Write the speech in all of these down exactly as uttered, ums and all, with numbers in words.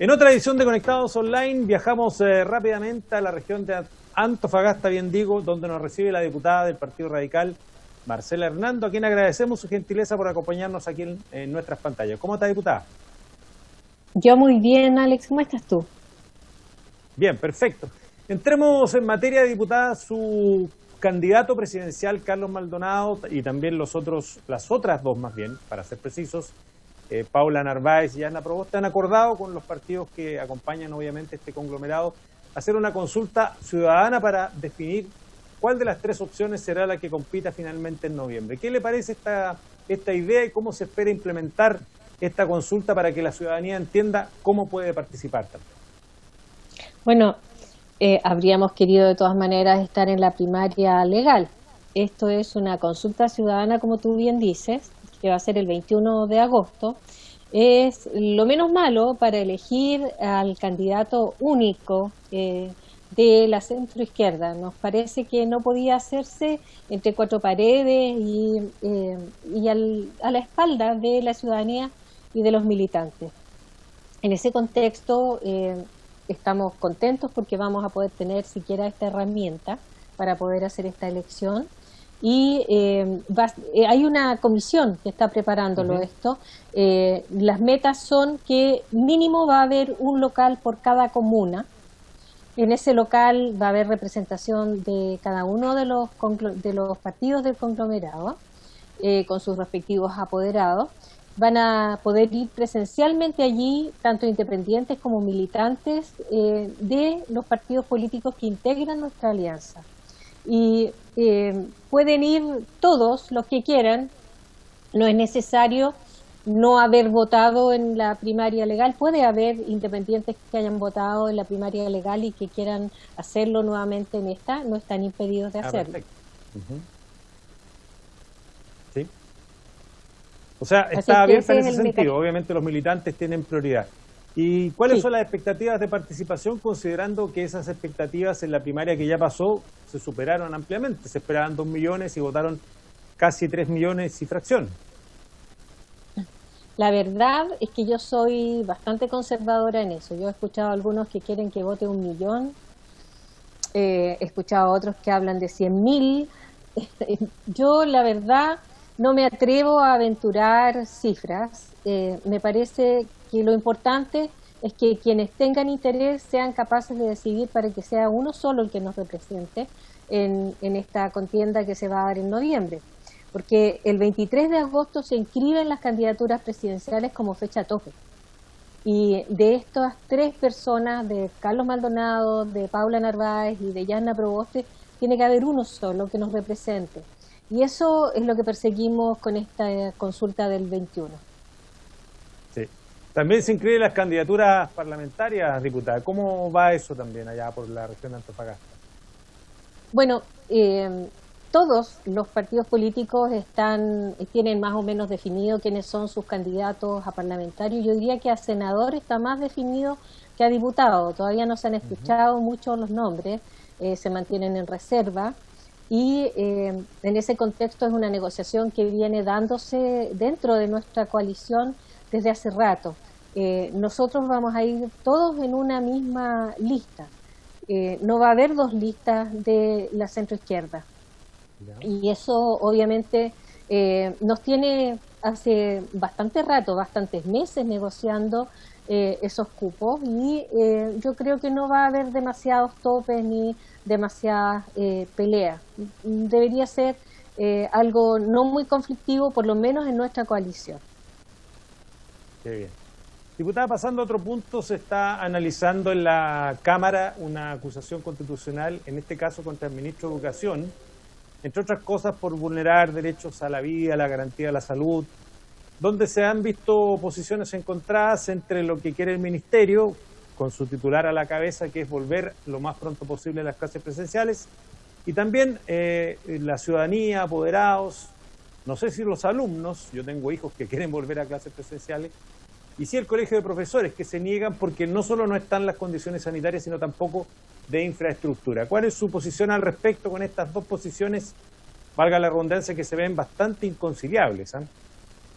En otra edición de Conectados Online viajamos eh, rápidamente a la región de Antofagasta, bien digo, donde nos recibe la diputada del Partido Radical, Marcela Hernando, a quien agradecemos su gentileza por acompañarnos aquí en, en nuestras pantallas. ¿Cómo está, diputada? Yo muy bien, Alex. ¿Cómo estás tú? Bien, perfecto. Entremos en materia, diputada. Su candidato presidencial, Carlos Maldonado, y también los otros, las otras dos más bien, para ser precisos, eh, Paula Narváez y Ana Proboste, han acordado con los partidos que acompañan obviamente este conglomerado hacer una consulta ciudadana para definir cuál de las tres opciones será la que compita finalmente en noviembre. ¿Qué le parece esta, esta idea y cómo se espera implementar esta consulta para que la ciudadanía entienda cómo puede participar también? Bueno, eh, habríamos querido de todas maneras estar en la primaria legal. Esto es una consulta ciudadana, como tú bien dices, que va a ser el veintiuno de agosto. Es lo menos malo para elegir al candidato único eh, de la centroizquierda. Nos parece que no podía hacerse entre cuatro paredes y, eh, y al, a la espalda de la ciudadanía y de los militantes. En ese contexto eh, estamos contentos porque vamos a poder tener siquiera esta herramienta para poder hacer esta elección. Y eh, va, eh, hay una comisión que está preparándolo uh-huh. esto. Eh, las metas son que mínimo va a haber un local por cada comuna. En ese local va a haber representación de cada uno de los, de los partidos del conglomerado, eh, con sus respectivos apoderados. Van a poder ir presencialmente allí, tanto independientes como militantes eh, de los partidos políticos que integran nuestra alianza. Y eh, pueden ir todos los que quieran, no es necesario no haber votado en la primaria legal, puede haber independientes que hayan votado en la primaria legal y que quieran hacerlo nuevamente en esta, no están impedidos de hacerlo. Ah, uh-huh. Sí. O sea, está abierta en ese sentido, mecanismo. Obviamente los militantes tienen prioridad. ¿Y cuáles sí. son las expectativas de participación, considerando que esas expectativas en la primaria que ya pasó se superaron ampliamente? Se esperaban dos millones y votaron casi tres millones y fracción. La verdad es que yo soy bastante conservadora en eso. Yo he escuchado a algunos que quieren que vote un millón, eh, he escuchado a otros que hablan de cien mil. Yo, la verdad, no me atrevo a aventurar cifras. Eh, me parece que lo importante es que quienes tengan interés sean capaces de decidir para que sea uno solo el que nos represente en, en esta contienda que se va a dar en noviembre. Porque el veintitrés de agosto se inscriben las candidaturas presidenciales como fecha tope. Y de estas tres personas, de Carlos Maldonado, de Paula Narváez y de Ana Proboste, tiene que haber uno solo que nos represente. Y eso es lo que perseguimos con esta consulta del veintiuno. Sí. También se inscriben las candidaturas parlamentarias, diputada. ¿Cómo va eso también allá por la región de Antofagasta? Bueno, eh, todos los partidos políticos están tienen más o menos definido quiénes son sus candidatos a parlamentarios. Yo diría que a senador está más definido que a diputado. Todavía no se han escuchado uh-huh. mucho los nombres, eh, se mantienen en reserva. Y eh, en ese contexto es una negociación que viene dándose dentro de nuestra coalición desde hace rato. Eh, nosotros vamos a ir todos en una misma lista. Eh, no va a haber dos listas de la centroizquierda. Y eso obviamente eh, nos tiene hace bastante rato, bastantes meses negociando eh, esos cupos y eh, yo creo que no va a haber demasiados topes ni demasiadas eh, peleas. Debería ser eh, algo no muy conflictivo, por lo menos en nuestra coalición. Qué bien. Diputada, pasando a otro punto, se está analizando en la Cámara una acusación constitucional, en este caso contra el ministro de Educación, entre otras cosas por vulnerar derechos a la vida, a la garantía de la salud, donde se han visto posiciones encontradas entre lo que quiere el ministerio, con su titular a la cabeza, que es volver lo más pronto posible a las clases presenciales, y también eh, la ciudadanía, apoderados, no sé si los alumnos, yo tengo hijos que quieren volver a clases presenciales, y sí el colegio de profesores, que se niegan porque no solo no están las condiciones sanitarias, sino tampoco de infraestructura. ¿Cuál es su posición al respecto con estas dos posiciones, valga la redundancia, que se ven bastante inconciliables? ¿eh?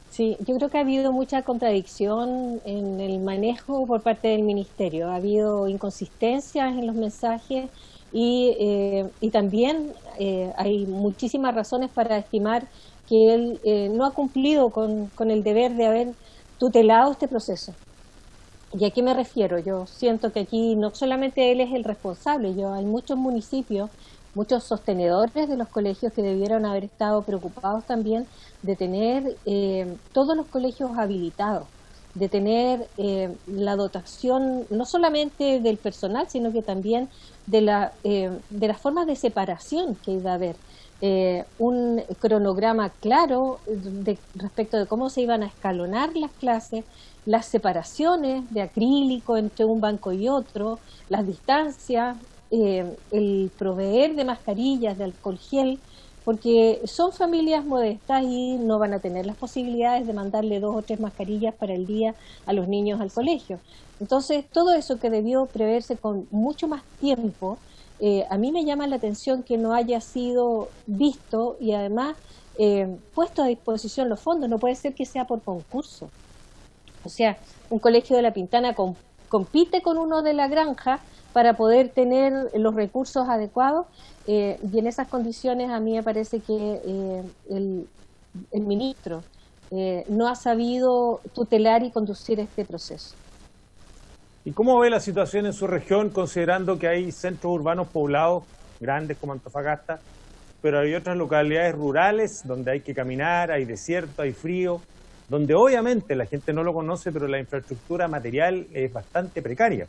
Sí, yo creo que ha habido mucha contradicción en el manejo por parte del Ministerio. Ha habido inconsistencias en los mensajes y, eh, y también eh, hay muchísimas razones para estimar que él eh, no ha cumplido con, con el deber de haber tutelado este proceso. ¿Y a qué me refiero? Yo siento que aquí no solamente él es el responsable, yo hay muchos municipios, muchos sostenedores de los colegios que debieron haber estado preocupados también de tener eh, todos los colegios habilitados, de tener eh, la dotación no solamente del personal, sino que también de, la, eh, de las formas de separación que iba a haber. Eh, un cronograma claro de, respecto de cómo se iban a escalonar las clases, las separaciones de acrílico entre un banco y otro, las distancias, eh, el proveer de mascarillas, de alcohol gel, porque son familias modestas y no van a tener las posibilidades de mandarle dos o tres mascarillas para el día a los niños al colegio. Entonces, todo eso que debió preverse con mucho más tiempo, eh, a mí me llama la atención que no haya sido visto y además eh, puesto a disposición los fondos. No puede ser que sea por concurso. O sea, un colegio de La Pintana com, compite con uno de La Granja para poder tener los recursos adecuados eh, y en esas condiciones a mí me parece que eh, el, el ministro eh, no ha sabido tutelar y conducir este proceso. ¿Y cómo ve la situación en su región, considerando que hay centros urbanos poblados grandes como Antofagasta, pero hay otras localidades rurales donde hay que caminar, hay desierto, hay frío, donde obviamente la gente no lo conoce, pero la infraestructura material es bastante precaria?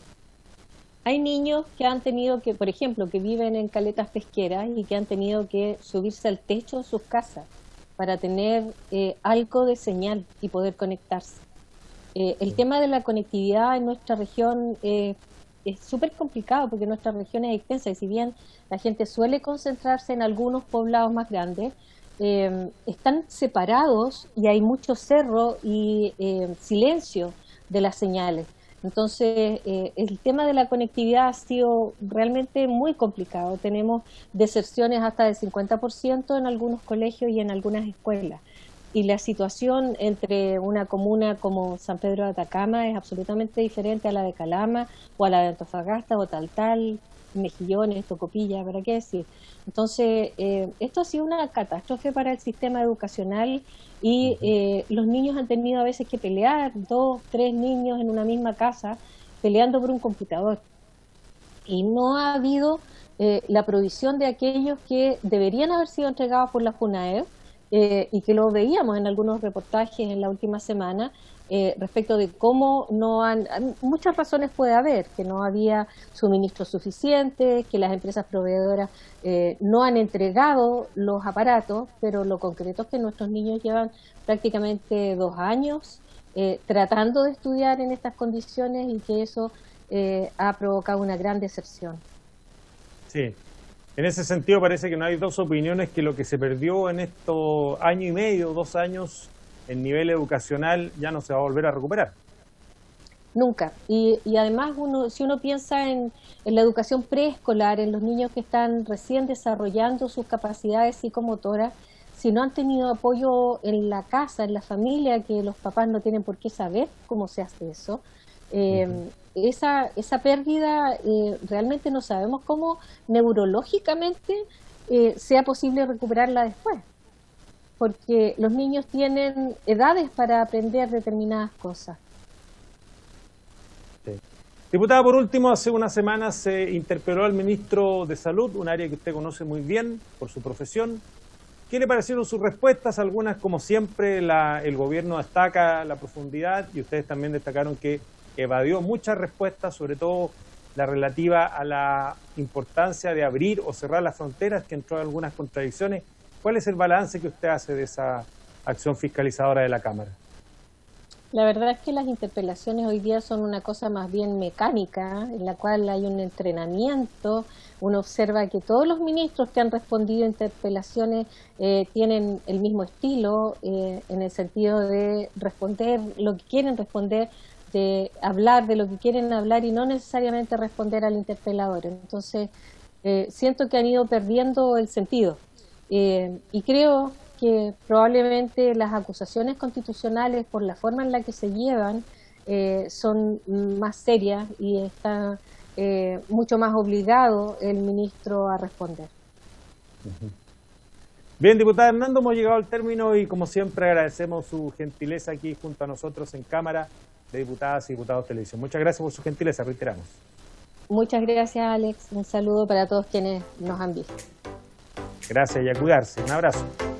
Hay niños que han tenido que, por ejemplo, que viven en caletas pesqueras y que han tenido que subirse al techo de sus casas para tener eh, algo de señal y poder conectarse. Eh, el tema de la conectividad en nuestra región eh, es súper complicado porque nuestra región es extensa y si bien la gente suele concentrarse en algunos poblados más grandes, eh, están separados y hay mucho cerro y eh, silencio de las señales. Entonces, eh, el tema de la conectividad ha sido realmente muy complicado. Tenemos deserciones hasta del cincuenta por ciento en algunos colegios y en algunas escuelas. Y la situación entre una comuna como San Pedro de Atacama es absolutamente diferente a la de Calama o a la de Antofagasta o Taltal, Mejillones, Tocopilla, ¿para qué decir? Entonces, eh, esto ha sido una catástrofe para el sistema educacional y eh, los niños han tenido a veces que pelear, dos, tres niños en una misma casa, peleando por un computador. Y no ha habido eh, la provisión de aquellos que deberían haber sido entregados por la Junaed, eh, y que lo veíamos en algunos reportajes en la última semana, eh, respecto de cómo no han, muchas razones puede haber, que no había suministros suficientes, que las empresas proveedoras eh, no han entregado los aparatos, pero lo concreto es que nuestros niños llevan prácticamente dos años eh, tratando de estudiar en estas condiciones y que eso eh, ha provocado una gran deserción. Sí. En ese sentido parece que no hay dos opiniones, que lo que se perdió en estos año y medio, dos años, en nivel educacional ya no se va a volver a recuperar. Nunca. Y, y además, uno, si uno piensa en, en la educación preescolar, en los niños que están recién desarrollando sus capacidades psicomotoras, si no han tenido apoyo en la casa, en la familia, que los papás no tienen por qué saber cómo se hace eso, eh, uh-huh. esa, esa pérdida eh, realmente no sabemos cómo neurológicamente eh, sea posible recuperarla después. Porque los niños tienen edades para aprender determinadas cosas. Sí. Diputada, por último, hace unas semanas se interpeló al ministro de Salud, un área que usted conoce muy bien por su profesión. ¿Qué le parecieron sus respuestas? Algunas, como siempre, la, el gobierno destaca la profundidad y ustedes también destacaron que evadió muchas respuestas, sobre todo la relativa a la importancia de abrir o cerrar las fronteras, que entró en algunas contradicciones. ¿Cuál es el balance que usted hace de esa acción fiscalizadora de la Cámara? La verdad es que las interpelaciones hoy día son una cosa más bien mecánica, en la cual hay un entrenamiento. Uno observa que todos los ministros que han respondido a interpelaciones eh, tienen el mismo estilo, eh, en el sentido de responder lo que quieren responder, de hablar de lo que quieren hablar y no necesariamente responder al interpelador. Entonces, eh, siento que han ido perdiendo el sentido. Eh, y creo que probablemente las acusaciones constitucionales, por la forma en la que se llevan, eh, son más serias y está eh, mucho más obligado el ministro a responder. Bien, diputada Hernando, hemos llegado al término y como siempre agradecemos su gentileza aquí junto a nosotros en Cámara de Diputadas y Diputados de Televisión. Muchas gracias por su gentileza, reiteramos. Muchas gracias, Alex. Un saludo para todos quienes nos han visto. Gracias y a cuidarse. Un abrazo.